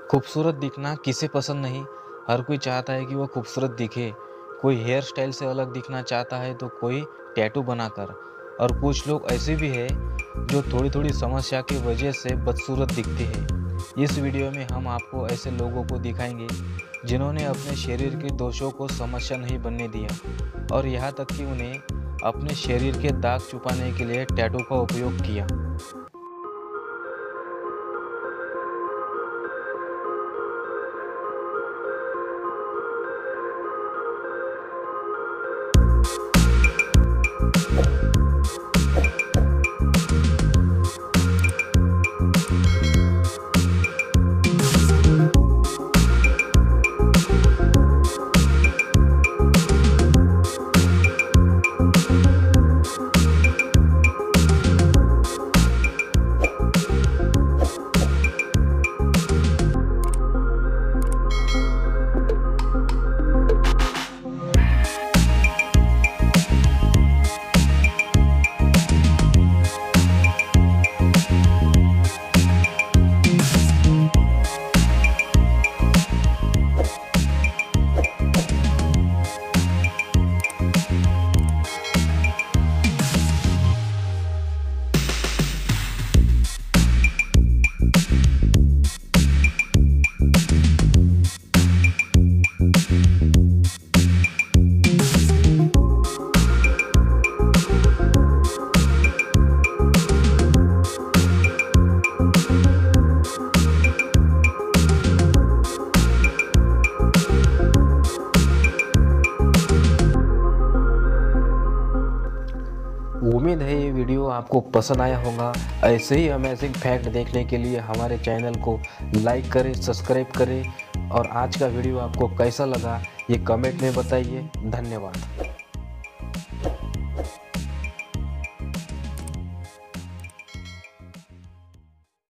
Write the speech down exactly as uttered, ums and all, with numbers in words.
खूबसूरत दिखना किसे पसंद नहीं। हर कोई चाहता है कि वो खूबसूरत दिखे। कोई हेयर स्टाइल से अलग दिखना चाहता है तो कोई टैटू बनाकर। और कुछ लोग ऐसे भी हैं जो थोड़ी थोड़ी समस्या की वजह से बदसूरत दिखते हैं। इस वीडियो में हम आपको ऐसे लोगों को दिखाएंगे जिन्होंने अपने शरीर के दोषों को समस्या नहीं बनने दिया और यहाँ तक कि उन्हें अपने शरीर के दाग छुपाने के लिए टैटू का उपयोग किया। उम्मीद है ये वीडियो आपको पसंद आया होगा। ऐसे ही अमेजिंग फैक्ट देखने के लिए हमारे चैनल को लाइक करें, सब्सक्राइब करें और आज का वीडियो आपको कैसा लगा ये कमेंट में बताइए। धन्यवाद।